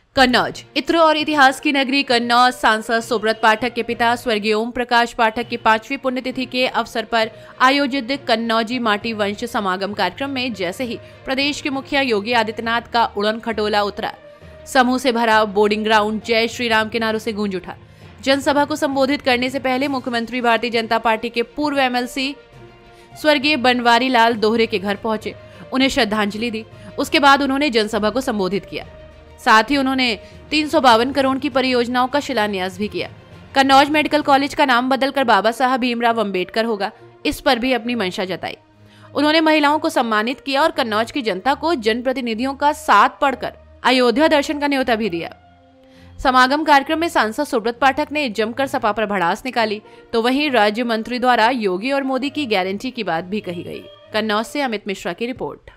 कन्नौज इत्र और इतिहास की नगरी कन्नौज सांसद सुब्रत पाठक के पिता स्वर्गीय ओम प्रकाश पाठक की 5वीं पुण्यतिथि के अवसर पर आयोजित कन्नौजी माटी वंश समागम कार्यक्रम में जैसे ही प्रदेश के मुखिया योगी आदित्यनाथ का उड़न खटोला उतरा, समूह से भरा बोर्डिंग ग्राउंड जय श्री राम के नारों से गूंज उठा। जनसभा को संबोधित करने से पहले मुख्यमंत्री भारतीय जनता पार्टी के पूर्व एमएलसी स्वर्गीय बनवारी लाल दोहरे के घर पहुंचे, उन्हें श्रद्धांजलि दी। उसके बाद उन्होंने जनसभा को संबोधित किया। साथ ही उन्होंने 352 करोड़ की परियोजनाओं का शिलान्यास भी किया। कन्नौज मेडिकल कॉलेज का नाम बदलकर बाबा साहब भीमराव अंबेडकर होगा, इस पर भी अपनी मंशा जताई। उन्होंने महिलाओं को सम्मानित किया और कन्नौज की जनता को जनप्रतिनिधियों का साथ पढ़कर अयोध्या दर्शन का न्योता भी दिया। समागम कार्यक्रम में सांसद सुब्रत पाठक ने जमकर सपा पर भड़ास निकाली, तो वहीं राज्य मंत्री द्वारा योगी और मोदी की गारंटी की बात भी कही गई। कन्नौज से अमित मिश्रा की रिपोर्ट।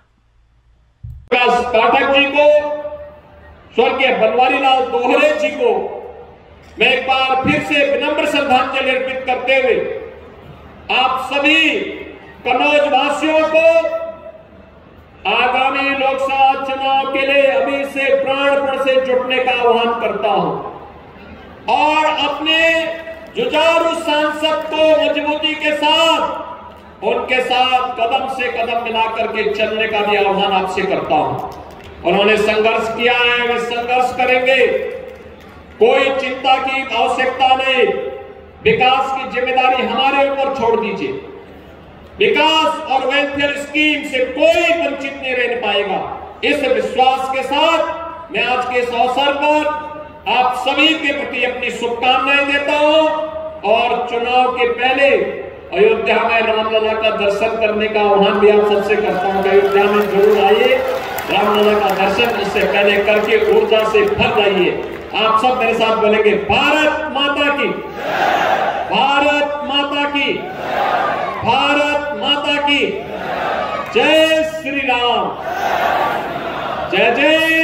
पाठक जी को, स्वर्गीय बनवारी लाल दोहरे जी को मैं एक बार फिर से विनम्र श्रद्धांजलि अर्पित करते हुए आप सभी कन्नौज वासियों को आगामी लोकसभा चुनाव के लिए अभी से प्राणपण से जुटने का आह्वान करता हूं और अपने जुझारू सांसद को मजबूती के साथ उनके साथ कदम से कदम मिलाकर के चलने का भी आह्वान आपसे करता हूं। उन्होंने संघर्ष किया है, वे संघर्ष करेंगे, कोई चिंता की आवश्यकता नहीं। विकास की जिम्मेदारी हमारे ऊपर छोड़ दीजिए। विकास और वेलफेयर स्कीम से कोई वंचित नहीं रह पाएगा। इस विश्वास के साथ मैं आज के इस अवसर पर आप सभी के प्रति अपनी शुभकामनाएं देता हूं और चुनाव के पहले अयोध्या में रामलला का दर्शन करने का आह्वान भी आप सबसे करता हूं। अयोध्या में जरूर आइए, रामलला का दर्शन उससे पहले करके ऊर्जा से भर जाइए। आप सब मेरे साथ बोलेंगे, भारत माता की, भारत माता की, भारत माता की, जय श्री राम, जय जय